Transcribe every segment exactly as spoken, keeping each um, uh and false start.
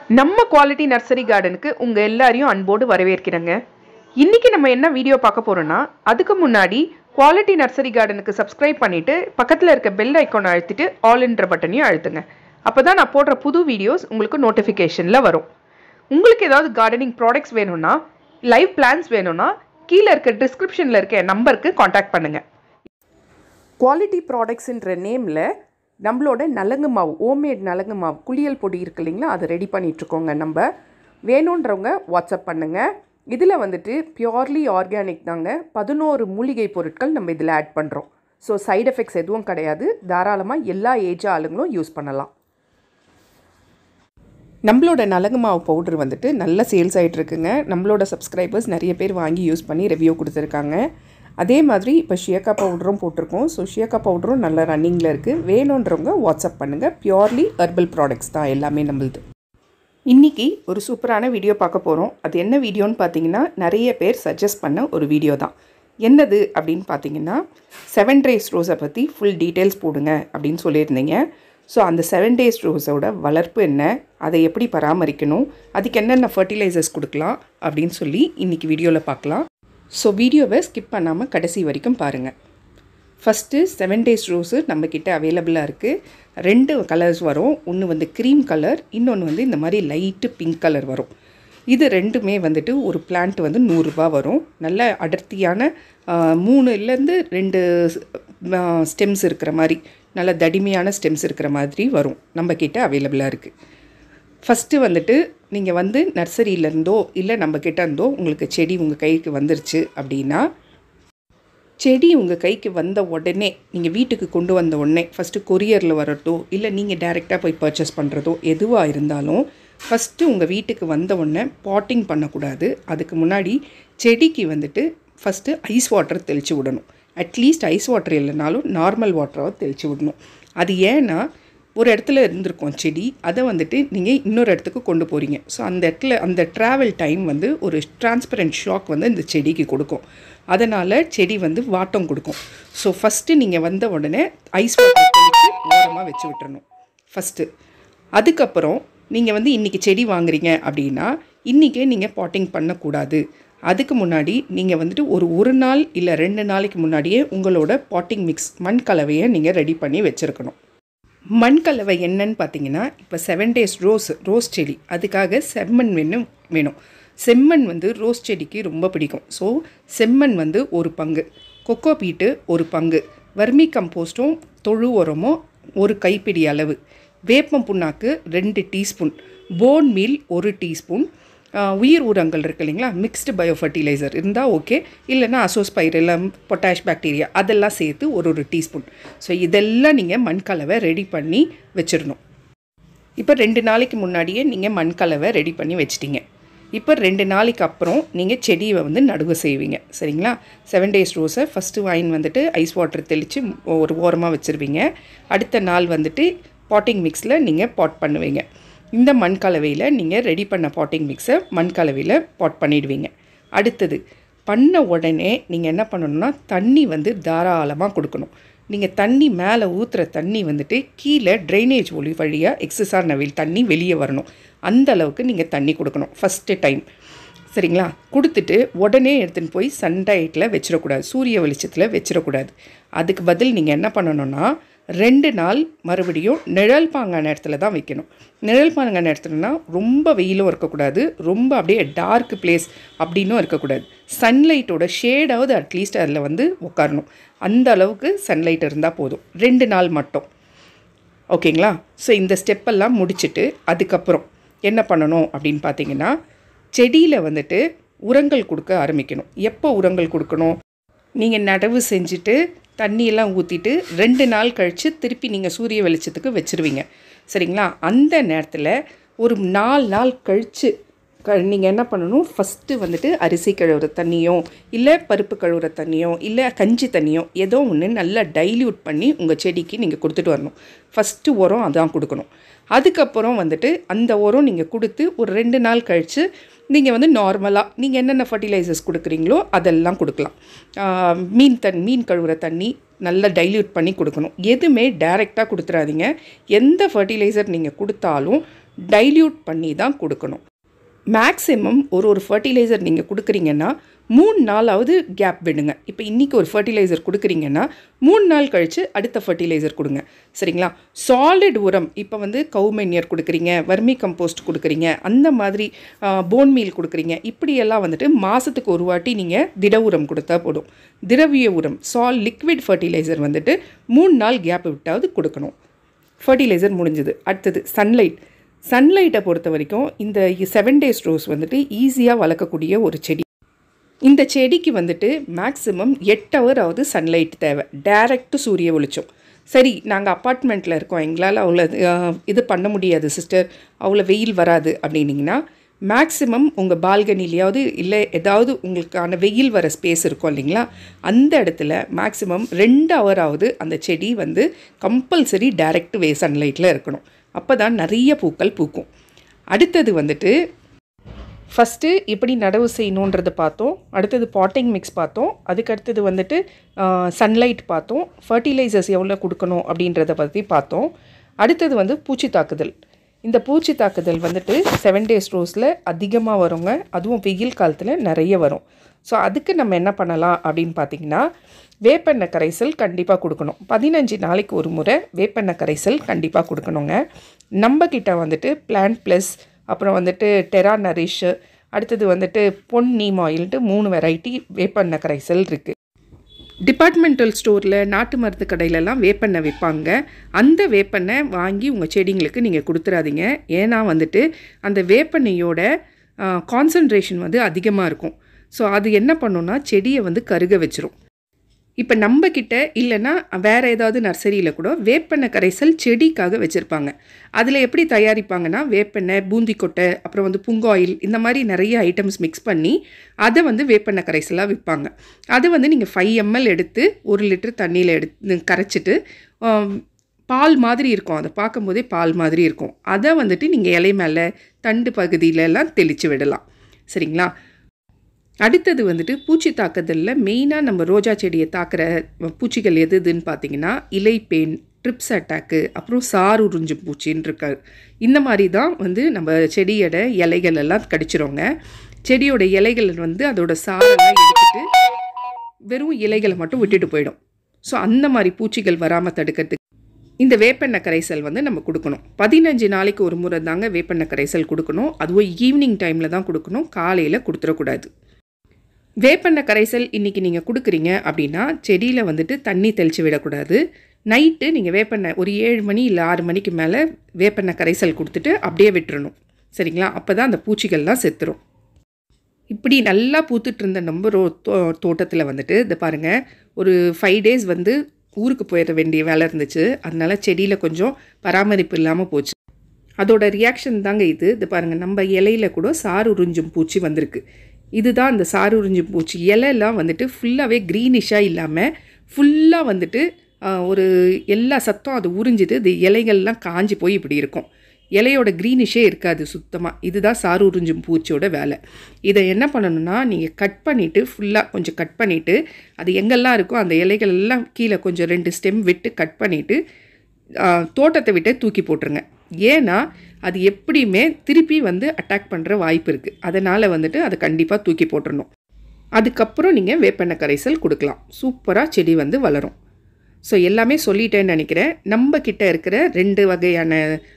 நம்ம quality nursery கார்டனுக்கு உங்க எல்லாரையும் அன்போடு வரவேற்கிறேங்க. இன்னைக்கு நம்ம என்ன வீடியோ பார்க்க போறோம்னா, அதுக்கு முன்னாடி குவாலிட்டி நர்சரி கார்டனுக்கு சப்ஸ்கிரைப் பண்ணிட்டு பக்கத்துல இருக்க பெல் ஐகானை அழுத்திட்டு ஆல் என்ற பட்டனையும் அழுத்துங்க. அப்பதான் நான் போடுற புது வீடியோஸ் உங்களுக்கு நோட்டிஃபிகேஷன்ல வரும். உங்களுக்கு ஏதாவது கார்டனிங் ப்ராடக்ட்ஸ் வேணும்னா, லைவ் பிளான்ஸ் வேணும்னா கீழே இருக்க டிஸ்கிரிப்ஷன்ல இருக்க நம்பருக்கு காண்டாக்ட் பண்ணுங்க. குவாலிட்டி ப்ராடக்ட்ஸ்ன்ற நேமில் நம்மளோட நலங்கு மாவு, ஹோம்மேட் நலங்கு மாவு குளியல் பொடி இருக்கு இல்லைங்களா, அதை ரெடி பண்ணிகிட்ருக்கோங்க. நம்ம வேணுன்றவங்க வாட்ஸ்அப் பண்ணுங்கள். இதில் வந்துட்டு பியோர்லி ஆர்கானிக் தாங்க. பதினோரு மூலிகை பொருட்கள் நம்ம இதில் ஆட் பண்ணுறோம். ஸோ சைட் எஃபெக்ட்ஸ் எதுவும் கிடையாது. தாராளமாக எல்லா ஏஜ் ஆளுங்களும் யூஸ் பண்ணலாம். நம்மளோட நலங்கு மாவு பவுட்ரு வந்துட்டு நல்ல சேல்ஸ் ஆகிட்ருக்குங்க. நம்மளோட சப்ஸ்கிரைபர்ஸ் நிறைய பேர் வாங்கி யூஸ் பண்ணி ரிவ்யூ கொடுத்துருக்காங்க. அதே மாதிரி இப்போ ஷியக்கா பவுடரும் போட்டிருக்கோம். ஸோ ஷியக்கா பவுடரும் நல்ல ரன்னிங்கில் இருக்குது. வேணுன்றவங்க வாட்ஸ்அப் பண்ணுங்கள். பியோர்லி ஹெர்பல் ப்ராடக்ட்ஸ் தான் எல்லாமே நம்மளுது. இன்றைக்கி ஒரு சூப்பரான வீடியோ பார்க்க போகிறோம். அது என்ன வீடியோன்னு பார்த்தீங்கன்னா, நிறைய பேர் சஜஸ்ட் பண்ண ஒரு வீடியோ தான். என்னது அப்படின்னு பார்த்தீங்கன்னா, செவன் டேஸ் ரோஸை பற்றி ஃபுல் டீட்டெயில்ஸ் போடுங்க அப்படின்னு சொல்லியிருந்தீங்க. ஸோ அந்த செவன் டேஸ் ரோஸோட வளர்ப்பு என்ன, அதை எப்படி பராமரிக்கணும், அதுக்கு என்னென்ன ஃபர்டிலைசர்ஸ் கொடுக்கலாம் அப்படின்னு சொல்லி இன்றைக்கி வீடியோவில் பார்க்கலாம். ஸோ வீடியோவை ஸ்கிப் பண்ணாமல் கடைசி வரைக்கும் பாருங்கள். ஃபஸ்ட்டு செவன் டேஸ் ரோஸு நம்மக்கிட்ட அவைலபிளாக இருக்குது. ரெண்டு கலர்ஸ் வரும். ஒன்று வந்து க்ரீம் கலர், இன்னொன்று வந்து இந்த மாதிரி லைட்டு பிங்க் கலர் வரும். இது ரெண்டுமே வந்துட்டு ஒரு பிளான்ட் வந்து நூறுரூபா வரும். நல்ல அடர்த்தியான மூணுலேருந்து ரெண்டு ஸ்டெம்ஸ் இருக்கிற மாதிரி, நல்ல தடிமையான ஸ்டெம்ஸ் இருக்கிற மாதிரி வரும். நம்மக்கிட்ட அவைலபிளாக இருக்குது. ஃபஸ்ட்டு வந்துட்டு நீங்கள் வந்து நர்சரியிலேருந்தோ இல்லை நம்மக்கிட்ட இருந்தோ உங்களுக்கு செடி உங்கள் கைக்கு வந்துருச்சு அப்படின்னா, செடி உங்கள் கைக்கு வந்த உடனே நீங்கள் வீட்டுக்கு கொண்டு வந்த உடனே ஃபஸ்ட்டு கொரியரில் வரட்டோ இல்லை நீங்கள் டைரெக்டாக போய் பர்ச்சேஸ் பண்ணுறதோ எதுவாக இருந்தாலும் ஃபஸ்ட்டு உங்கள் வீட்டுக்கு வந்த உடனே பாட்டிங் பண்ணக்கூடாது. அதுக்கு முன்னாடி செடிக்கு வந்துட்டு ஃபஸ்ட்டு ஐஸ் வாட்டர் தெளித்து விடணும். அட்லீஸ்ட் ஐஸ் வாட்டர் இல்லைனாலும் நார்மல் வாட்டராக தெளித்து விடணும். அது ஏன்னா ஒரு இடத்துல இருந்திருக்கும் செடி, அதை வந்துட்டு நீங்கள் இன்னொரு இடத்துக்கு கொண்டு போகிறீங்க. ஸோ அந்த இடத்துல அந்த ட்ராவல் டைம் வந்து ஒரு டிரான்ஸ்பரண்ட் ஷாக் வந்து இந்த செடிக்கு கொடுக்கும். அதனால் செடி வந்து வாட்டம் கொடுக்கும். ஸோ ஃபஸ்ட்டு நீங்கள் வந்த உடனே ஐஸ் வாட்டர் தெளித்து ஓரமாக வச்சு விட்டுறணும் ஃபஸ்ட்டு. அதுக்கப்புறம் நீங்கள் வந்து இன்றைக்கி செடி வாங்குறீங்க அப்படின்னா இன்றைக்கே நீங்கள் பாட்டிங் பண்ணக்கூடாது. அதுக்கு முன்னாடி நீங்கள் வந்துட்டு ஒரு ஒரு நாள் இல்லை ரெண்டு நாளைக்கு முன்னாடியே உங்களோட பாட்டிங் மிக்ஸ் மண் கலவையை நீங்கள் ரெடி பண்ணி வச்சுருக்கணும். மண் கலவை என்னன்னு பார்த்தீங்கன்னா, இப்போ செவன் டேஸ் ரோஸ் ரோஸ் செடி, அதுக்காக செம்மண் வேணும் வேணும் செம்மண் வந்து ரோஸ் செடிக்கு ரொம்ப பிடிக்கும். ஸோ செம்மண் வந்து ஒரு பங்கு, கொக்கோ பீட்டு ஒரு பங்கு, வர்மி கம்போஸ்ட்டும் தொழு உரமும் ஒரு கைப்பிடி அளவு, வேப்பம் புண்ணாக்கு ரெண்டு டீஸ்பூன், போன் மீல் ஒரு டீஸ்பூன், உயிர் உரங்கள் இருக்குது இல்லைங்களா, மிக்ஸ்டு பயோ ஃபர்டிலைசர் இருந்தால் ஓகே, இல்லைனா அசோஸ்பைரிலம், பொட்டாஷ் பாக்டீரியா அதெல்லாம் சேர்த்து ஒரு ஒரு டீஸ்பூன். ஸோ இதெல்லாம் நீங்கள் மண்கலவை ரெடி பண்ணி வச்சிடணும். இப்போ ரெண்டு நாளைக்கு முன்னாடியே நீங்கள் மண்கலவை ரெடி பண்ணி வச்சிட்டிங்க. இப்போ ரெண்டு நாளைக்கு அப்புறம் நீங்கள் செடியை வந்து நடுவு செய்வீங்க. சரிங்களா? செவன் டேஸ் ரோஸை ஃபஸ்ட்டு வாங்கி வந்துட்டு ஐஸ் வாட்டர் தெளித்து ஒரு ஓரமாக வச்சுருவீங்க. அடுத்த நாள் வந்துட்டு பாட்டிங் மிக்ஸில் நீங்கள் பாட் பண்ணுவீங்க. இந்த மண் கலவையில் நீங்கள் ரெடி பண்ண பாட்டிங் மிக்ஸை மண் கலவையில் பாட் பண்ணிடுவீங்க. அடுத்தது பண்ண உடனே நீங்கள் என்ன பண்ணணும்னா, தண்ணி வந்து தாராளமாக கொடுக்கணும். நீங்கள் தண்ணி மேலே ஊற்றுற தண்ணி வந்துட்டு கீழே ட்ரைனேஜ் ஒளி வழியாக எக்ஸஸான நவில் தண்ணி வெளியே வரணும். அந்த அளவுக்கு நீங்கள் தண்ணி கொடுக்கணும் ஃபஸ்ட்டு டைம். சரிங்களா? கொடுத்துட்டு உடனே எடுத்துன்னு போய் சன்லைட்டில் வச்சிடக்கூடாது, சூரிய வெளிச்சத்தில் வச்சிடக்கூடாது. அதுக்கு பதில் நீங்கள் என்ன பண்ணணும்னா, ரெண்டு நாள் மறுபடியும் நிழல் பாங்கான இடத்துல தான் வைக்கணும். நிழல் பாங்கான இடத்துலனா ரொம்ப வெயிலும் இருக்கக்கூடாது, ரொம்ப அப்படியே டார்க் பிளேஸ் அப்படின்னும் இருக்கக்கூடாது. சன்லைட்டோட ஷேடாவது அட்லீஸ்ட் அதில் வந்து உட்காரணும். அந்த அளவுக்கு சன்லைட் இருந்தால் போதும். ரெண்டு நாள் மட்டும். ஓகேங்களா? ஸோ இந்த ஸ்டெப்பெல்லாம் முடிச்சுட்டு அதுக்கப்புறம் என்ன பண்ணணும் அப்படின்னு பார்த்தீங்கன்னா, செடியில் வந்துட்டு உரங்கள் கொடுக்க ஆரம்பிக்கணும். எப்போ உரங்கள் கொடுக்கணும்? நீங்கள் நடவு செஞ்சுட்டு தண்ணியெல்லாம் ஊற்றிட்டு ரெண்டு நாள் கழித்து திருப்பி நீங்கள் சூரிய வெளிச்சத்துக்கு வச்சுருவீங்க. சரிங்களா? அந்த நேரத்தில் ஒரு நாலு நாள் கழித்து க நீங்கள் என்ன பண்ணணும், ஃபஸ்ட்டு வந்துட்டு அரிசி கழுவுற தண்ணியோ இல்லை பருப்பு கழுவுற தண்ணியோ இல்லை கஞ்சி தண்ணியோ ஏதோ ஒன்று நல்லா டைல்யூட் பண்ணி உங்கள் செடிக்கு நீங்கள் கொடுத்துட்டு வரணும். ஃபஸ்ட்டு உரம் அதான் கொடுக்கணும். அதுக்கப்புறம் வந்துட்டு அந்த உரம் நீங்கள் கொடுத்து ஒரு ரெண்டு நாள் கழித்து நீங்கள் வந்து நார்மலாக நீங்கள் என்னென்ன ஃபர்டிலைசர்ஸ் கொடுக்குறீங்களோ அதெல்லாம் கொடுக்கலாம். மீன் தண்ணி மீன் கழுவுற தண்ணி நல்லா டைல்யூட் பண்ணி கொடுக்கணும். எதுவுமே டைரெக்டாக கொடுத்துறாதீங்க. எந்த ஃபர்டிலைசர் நீங்கள் கொடுத்தாலும் டைல்யூட் பண்ணி தான் கொடுக்கணும். மேக்ஸிமம் ஒரு ஒரு ஃபர்டிலைசர் நீங்கள் கொடுக்குறீங்கன்னா மூணு நாளாவது கேப் விடுங்க. இப்போ இன்றைக்கி ஒரு ஃபர்டிலைசர் கொடுக்குறீங்கன்னா மூணு நாள் கழித்து அடுத்த ஃபர்டிலைசர் கொடுங்க. சரிங்களா? சாலிட் உரம் இப்போ வந்து கவு மென்யூர் கொடுக்குறீங்க, வர்மி கம்போஸ்ட் கொடுக்குறீங்க, அந்த மாதிரி போன் மீல் கொடுக்குறீங்க, இப்படியெல்லாம் வந்துட்டு மாதத்துக்கு ஒரு வாட்டி நீங்கள் திட உரம் கொடுத்தா போடும். திரவிய உரம் சால் லிக்விட் ஃபர்டிலைசர் வந்துட்டு மூணு நாள் கேப் விட்டாவது கொடுக்கணும். ஃபர்டிலைசர் முடிஞ்சது. அடுத்தது சன்லைட். சன்லைட்டை பொறுத்த வரைக்கும் இந்த செவன் டேஸ் ரோஸ் வந்துட்டு ஈஸியாக வளர்க்கக்கூடிய ஒரு செடி. இந்த செடிக்கு வந்துட்டு மேக்ஸிமம் எட்டு ஹவர் ஆகுது சன்லைட் தேவை, டைரக்ட் சூரிய வெளிச்சம். சரி, நாங்கள் அப்பார்ட்மெண்ட்டில் இருக்கோம், எங்களால் அவ்வளோ இது பண்ண முடியாது சிஸ்டர், அவ்வளோ வெயில் வராது அப்படின்னிங்கன்னா மேக்ஸிமம் உங்கள் பால்கனிலையாவது இல்லை ஏதாவது உங்களுக்கான வெயில் வர ஸ்பேஸ் இருக்கும் இல்லைங்களா, அந்த இடத்துல மேக்ஸிமம் ரெண்டு ஹவராவது அந்த செடி வந்து கம்பல்சரி டைரக்ட் வே சன்லைட்டில் இருக்கணும். அப்போ தான் நிறைய பூக்கள் பூக்கும். அடுத்தது வந்துட்டு ஃபஸ்ட்டு எப்படி நடவு செய்யணுன்றதை பார்த்தோம். அடுத்தது பாட்டிங் மிக்ஸ் பார்த்தோம். அதுக்கு அடுத்தது வந்துட்டு சன்லைட் பார்த்தோம். ஃபர்டிலைசர்ஸ் எவ்வளோ கொடுக்கணும் அப்படின்றத பற்றி பார்த்தோம். அடுத்தது வந்து பூச்சி தாக்குதல். இந்த பூச்சி தாக்குதல் வந்துட்டு செவன் டேஸ் ரோஸில் அதிகமாக வருங்க, அதுவும் வெயில் காலத்தில் நிறைய வரும். ஸோ அதுக்கு நம்ம என்ன பண்ணலாம் அப்படின்னு பார்த்திங்கன்னா, வேப்பெண்ணெய் கரைசல் கண்டிப்பாக கொடுக்கணும். பதினஞ்சு நாளைக்கு ஒரு முறை வேப்பெண்ணெய் கரைசல் கண்டிப்பாக கொடுக்கணுங்க. நம்மக்கிட்ட வந்துட்டு பிளான்ட் ப்ளஸ், அப்புறம் வந்துட்டு டெரா நரிஷ், அடுத்தது வந்துட்டு பொன் நீம் ஆயில்ட்டு மூணு வெரைட்டி வேப்பெண்ணெய் கரைசல் இருக்குது. டிபார்ட்மெண்டல் ஸ்டோரில் நாட்டு மருந்து கடையிலலாம் வேப்பெண்ணெய் விற்பாங்க. அந்த வேப்பெண்ணெய் வாங்கி உங்கள் செடிங்களுக்கு நீங்கள் கொடுத்துடாதீங்க. ஏன்னா வந்துட்டு அந்த வேப்பெண்ணெயோட கான்சன்ட்ரேஷன் வந்து அதிகமாக இருக்கும். ஸோ அது என்ன பண்ணுன்னா செடியை வந்து கருக வச்சிரும். இப்போ நம்மக்கிட்ட இல்லைன்னா வேறு ஏதாவது நர்சரியில் கூட வேப்பெண்ணெய் கரைசல் செடிக்காக வச்சுருப்பாங்க. அதில் எப்படி தயாரிப்பாங்கன்னா வேப்பெண்ணெய், பூந்திக்கொட்டை, அப்புறம் வந்து புங்காயில், இந்த மாதிரி நிறைய ஐட்டம்ஸ் மிக்ஸ் பண்ணி அதை வந்து வேப்பெண்ணெய் கரைசலாக விற்பாங்க. அதை வந்து நீங்கள் ஃபைவ் எம்எல் எடுத்து ஒரு லிட்டர் தண்ணியில் எடுத்து கரைச்சிட்டு பால் மாதிரி இருக்கும், அதை பார்க்கும்போதே பால் மாதிரி இருக்கும், அதை வந்துட்டு நீங்கள் இலை மேலே தண்டு பகுதியிலலாம் தெளித்து விடலாம். சரிங்களா? அடுத்தது வந்துட்டு பூச்சி தாக்குதலில் மெயினாக நம்ம ரோஜா செடியை தாக்குற பூச்சிகள் எது எதுன்னு பார்த்தீங்கன்னா இலைப்பேன், ட்ரிப்ஸ் அட்டாக்கு, அப்புறம் சாறு உறிஞ்சும் பூச்சின்னு இருக்காது. இந்த மாதிரி தான் வந்து நம்ம செடியோட இலைகள் எல்லாம் கடிச்சிருவோங்க. செடியோட இலைகள் வந்து அதோட சாரெல்லாம் எடுத்துட்டு வெறும் இலைகளை மட்டும் விட்டுட்டு போயிடும். ஸோ அந்த மாதிரி பூச்சிகள் வராமல் தடுக்கிறதுக்கு இந்த வேப்பெண்ணெய் கரைசல் வந்து நம்ம கொடுக்கணும். பதினஞ்சு நாளைக்கு ஒரு முறை தாங்க வேப்பெண்ணெய் கரைசல் கொடுக்கணும். அதுவும் ஈவினிங் டைமில் தான் கொடுக்கணும், காலையில் கொடுத்துடக்கூடாது. வேப்பெண்ணெய் கரைசல் இன்றைக்கி நீங்கள் கொடுக்குறீங்க அப்படின்னா செடியில் வந்துட்டு தண்ணி தெளித்து விடக்கூடாது. நைட்டு நீங்கள் வேப்பெண்ணெய் ஒரு ஏழு மணி இல்லை ஆறு மணிக்கு மேலே வேப்பெண்ணெய் கரைசல் கொடுத்துட்டு அப்படியே விட்டுறணும். சரிங்களா? அப்போ தான் அந்த பூச்சிகள்லாம் செத்துரும். இப்படி நல்லா பூத்துட்டு இருந்த நம்ம ரோ தோ தோட்டத்தில் வந்துட்டு இதை பாருங்கள், ஒரு ஃபைவ் டேஸ் வந்து ஊருக்கு போயிட வேண்டிய வேலை இருந்துச்சு. அதனால செடியில் கொஞ்சம் பராமரிப்பு இல்லாமல் போச்சு. அதோட ரியாக்ஷன் தாங்க இது. இது பாருங்கள், நம்ம இலையில கூட சாறு உறிஞ்சும் பூச்சி வந்திருக்கு. இதுதான் அந்த சாறு உறிஞ்சும் பூச்சி. இலையெல்லாம் வந்துட்டு ஃபுல்லாகவே க்ரீனிஷாக இல்லாமல் ஃபுல்லாக வந்துட்டு ஒரு எல்லா சத்தம் அது உறிஞ்சிட்டு இது இலைகள்லாம் காஞ்சி போய் இப்படி இருக்கும். இலையோட க்ரீனிஷே இருக்காது சுத்தமாக. இதுதான் சாறு உறிஞ்சும் பூச்சியோட வேலை. இதை என்ன பண்ணணும்னா நீங்கள் கட் பண்ணிவிட்டு ஃபுல்லாக கொஞ்சம் கட் பண்ணிவிட்டு அது எங்கெல்லாம் இருக்கோ அந்த இலைகள் எல்லாம் கீழே கொஞ்சம் ரெண்டு ஸ்டெம் விட்டு கட் பண்ணிவிட்டு தோட்டத்தை விட்டு தூக்கி போட்டுருங்க. ஏன்னா அது எப்படியுமே திருப்பி வந்து அட்டாக் பண்ணுற வாய்ப்பு இருக்குது. அதனால் வந்துட்டு அதை கண்டிப்பாக தூக்கி போட்டுடணும். அதுக்கப்புறம் நீங்கள் வேப்பெண்ணெய் கரைசல் கொடுக்கலாம். சூப்பராக செடி வந்து வளரும். ஸோ எல்லாமே சொல்லிட்டேன்னு நினைக்கிறேன். நம்ம கிட்ட இருக்கிற ரெண்டு வகையான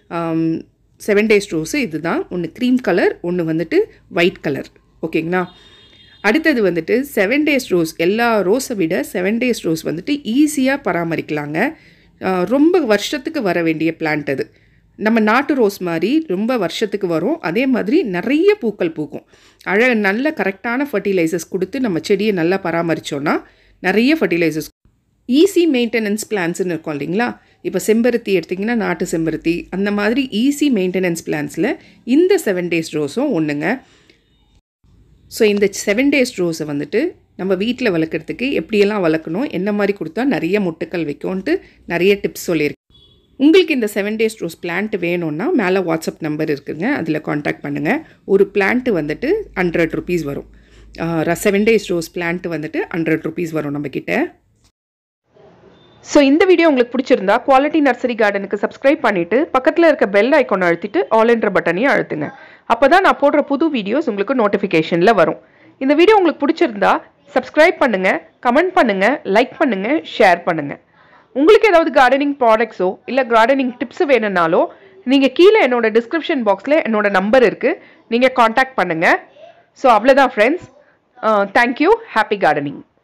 செவன் டேஸ் ரோஸு இது தான். ஒன்று க்ரீம் கலர், ஒன்று வந்துட்டு ஒயிட் கலர். ஓகேங்களா? அடுத்தது வந்துட்டு செவன் டேஸ் ரோஸ். எல்லா ரோஸை விட செவன் டேஸ் ரோஸ் வந்துட்டு ஈஸியாக பராமரிக்கலாங்க. ரொம்ப வருஷத்துக்கு வர வேண்டிய பிளான்ட் அது. நம்ம நாட்டு ரோஸ் மாதிரி ரொம்ப வருஷத்துக்கு வரும். அதே மாதிரி நிறைய பூக்கள் பூக்கும். அழ நல்ல கரெக்டான ஃபர்டிலைசர்ஸ் கொடுத்து நம்ம செடியை நல்லா பராமரித்தோன்னா நிறைய ஃபர்டிலைசர்ஸ். ஈஸி மெயின்டெனன்ஸ் பிளான்ஸ்னு இருக்கும் இல்லைங்களா? இப்போ செம்பருத்தி எடுத்திங்கன்னா நாட்டு செம்பருத்தி, அந்த மாதிரி ஈஸி மெயின்டெனன்ஸ் பிளான்ஸில் இந்த செவன் டேஸ் ரோஸும் ஒன்றுங்க. ஸோ இந்த செவன் டேஸ் ரோஸை வந்துட்டு நம்ம வீட்டில் வளர்க்குறதுக்கு எப்படியெல்லாம் வளர்க்கணும், என்ன மாதிரி கொடுத்தா நிறைய முட்டுக்கள் வைக்கும்ன்ட்டு நிறைய டிப்ஸ் சொல்லியிருக்கேன். உங்களுக்கு இந்த செவன் டேஸ் ரோஸ் பிளான்ட் வேணும்னா மேலே வாட்ஸ்அப் நம்பர் இருக்குதுங்க, அதில் காண்டாக்ட் பண்ணுங்கள். ஒரு பிளான்ட்டு வந்துட்டு ஹண்ட்ரட் ருபீஸ் வரும். செவன் டேஸ் ரோஸ் பிளான்ட்டு வந்துட்டு ஹண்ட்ரட் ருபீஸ் வரும் நம்மக்கிட்ட. ஸோ இந்த வீடியோ உங்களுக்கு பிடிச்சிருந்தா குவாலிட்டி நர்சரி கார்டனுக்கு சப்ஸ்கிரைப் பண்ணிவிட்டு பக்கத்தில் இருக்க பெல் ஐக்கானை அழுத்திட்டு ஆல் என்ற பட்டனையும் அழுத்துங்க. அப்போ தான் நான் போடுற புது வீடியோஸ் உங்களுக்கு நோட்டிஃபிகேஷனில் வரும். இந்த வீடியோ உங்களுக்கு பிடிச்சிருந்தா சப்ஸ்கிரைப் பண்ணுங்கள், கமெண்ட் பண்ணுங்கள், லைக் பண்ணுங்கள், ஷேர் பண்ணுங்கள். உங்களுக்கு ஏதாவது கார்டனிங் ப்ராடக்ட்ஸோ இல்லை கார்டனிங் டிப்ஸ் வேணும்னாலோ நீங்கள் கீழே என்னோட டிஸ்கிரிப்ஷன் பாக்ஸில் என்னோட நம்பர் இருக்குது, நீங்கள் காண்டாக்ட் பண்ணுங்கள். ஸோ அவ்வளோதான் ஃப்ரெண்ட்ஸ். தேங்க்யூ. Happy gardening.